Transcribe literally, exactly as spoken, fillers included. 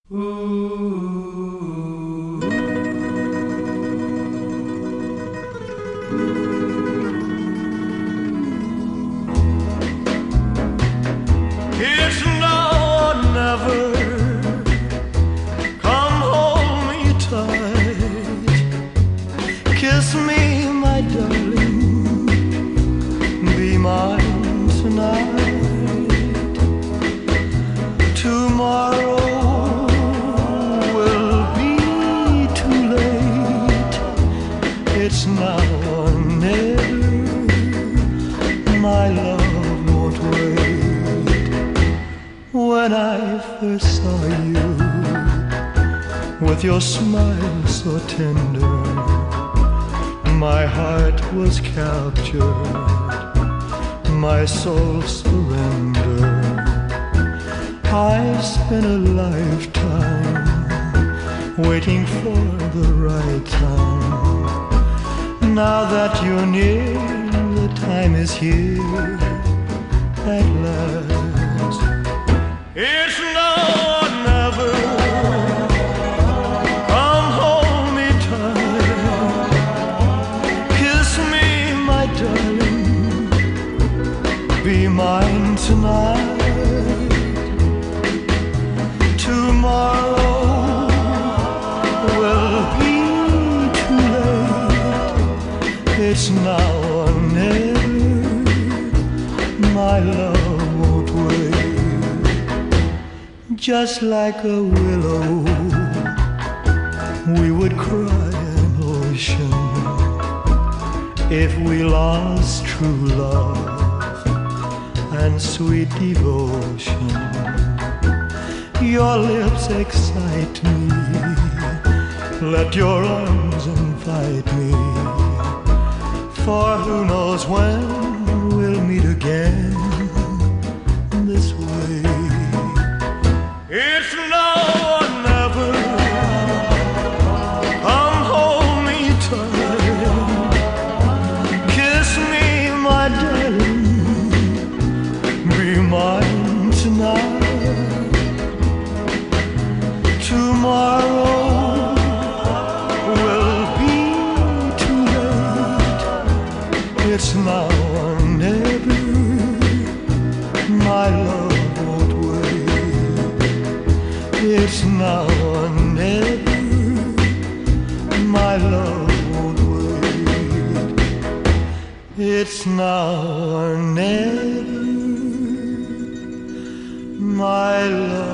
It's now or never. Come hold me tight. Kiss me, my darling. Be mine tonight. Tomorrow will be too late. It's now or never. My love won't wait. When I first saw you, with your smile so tender, my heart was captured, my soul surrendered. I spent a lifetime waiting for the right time. Now that you're near, the time is here at last. It's now or never. Come hold me tight. Kiss me, my darling. Be mine tonight. Tomorrow will be too late. It's now or never. My love won't wait. Just like a willow, we would cry an ocean if we lost true love and sweet devotion. Your lips excite me, let your arms invite me, for who knows when we'll meet again this way. It's now or never. Come hold me tight. Kiss me, my darling. Be mine tonight. Tomorrow will be too late. It's now or never. My love won't wait. It's now or never. My love won't wait. It's now or never. My love